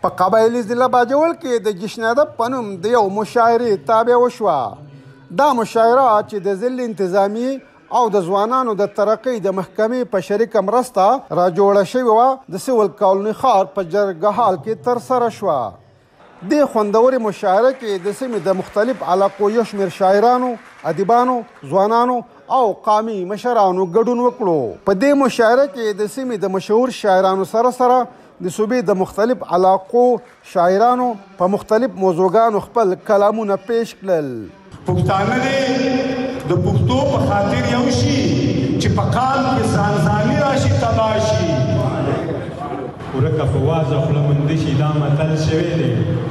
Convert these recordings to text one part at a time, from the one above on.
په قبایلي ضلع باجوړ کې د جشن ادب په نوم د یو مشاعرې تابع وشوه. دا مشاعره چې د ضلع انتظامي او د ځوانانو د ترقۍ د محکمې په شریکه مرسته راجوړه شوې وه د سیول کالوني ښار په جرګهال کې ترسره شوه. دې خوندورې مشاعره کې د سیمې د مختلف علاقو یو شمېر شاعرانو، ادیبانو، ځوانانو او قامي مشرانو ګډون وکړو. په دې مشاعره کې د سیمې د مشهور شاعرانو سره سره د صوبې د مختلف علاقو شاعرانو په مختلف موضوعګانو خپل کلامونه پیش کړل. پښتانه دې د پښتو په خاطر یو شي چې په قام کې ځانځاني راشي تباه شي. ورکه په وازه خوله منده شي دا متل شوی دی.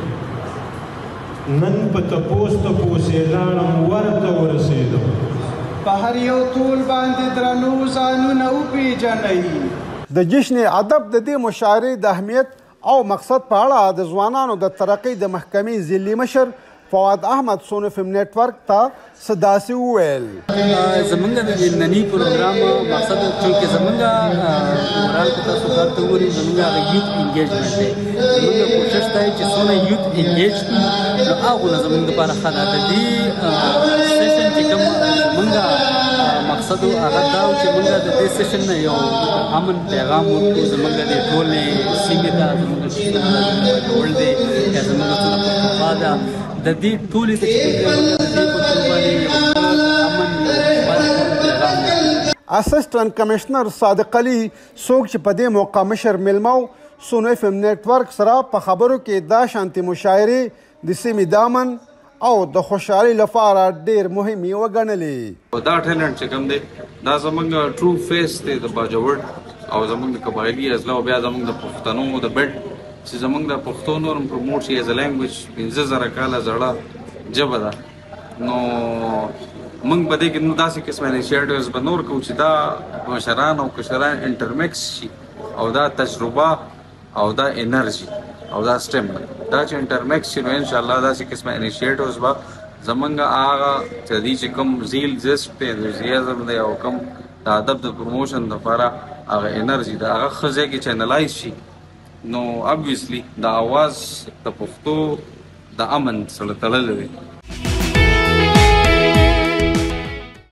نن په تپوس تپوسې لاړم ورته ورسېدم. په هر یو طول باندې درنو ځانونه وپېژنئ. د جشن ادب د دې مشاعرې د اهمیت او مقصد په اړه د ځوانانو د ترقۍ د محکمې ضلعي مشر فواد احمد سونو فم نیټورک ته څه داسې وویل. زمونږ د ننني پروګرام مقصد چونکې زمونږ مورال که تاسو کار ته وګورئ زمونږ هغه یوت انګیجمنټ دی. زمونږ کوشش دی چې څونه یوت انګیج کړي نو هغه نه زمونږ دپاره ښه ده. د دې سیشن چې کوم زمونږ مقصد هغه دا و چې مونږ د دې سیشن نه یو امن پیغام ورکړو زمونږ د ټولې سیمې ته، زمونږ ډول دی یا زمونږ څونه پښتونخوا ده د دې ټولې ته چې مونږ د دې په ټول باندې یو امن پیغام. اسسټنټ کمشنر صادق علي څوک چې په دې موقع مشر میلمه و سونو اف ام نیټورک سره په خبرو کې دا شانتي مشاعرې د سیمې د امن او د خوشحالۍ لپاره ډېر مهمې وګڼلې. دا ټیلنټ چې کوم دی دا زموږ ټرو فیس دی د باجوړ او زموږ د قبایلي اضلاع او بیا زموږ د پښتنو د بیډ چې زموږ د پښتو نورم پروموټ شي ایز ا لینګویج 15,000 کاله زړه ژبه ده. نو موږ به دې کې نو داسې قسمه انیشیټیوز به نور کوو چې دا مشران او کشران انټرمکس شي او دا تجربه او دا انرژي او دا سټم دا چې انټرمکس شي نو انشاءالله داسې قسمه انیشیټیوز به زمونږ هغه چې دې چې کوم زیل زیسټ دی انتوزیازم دی او کوم د ادب د پروموشن لپاره هغه انرژي د هغه ښه ځای کې چینلایز شي نو ابویسلی د اواز د پښتو د امن سره تړلی دی.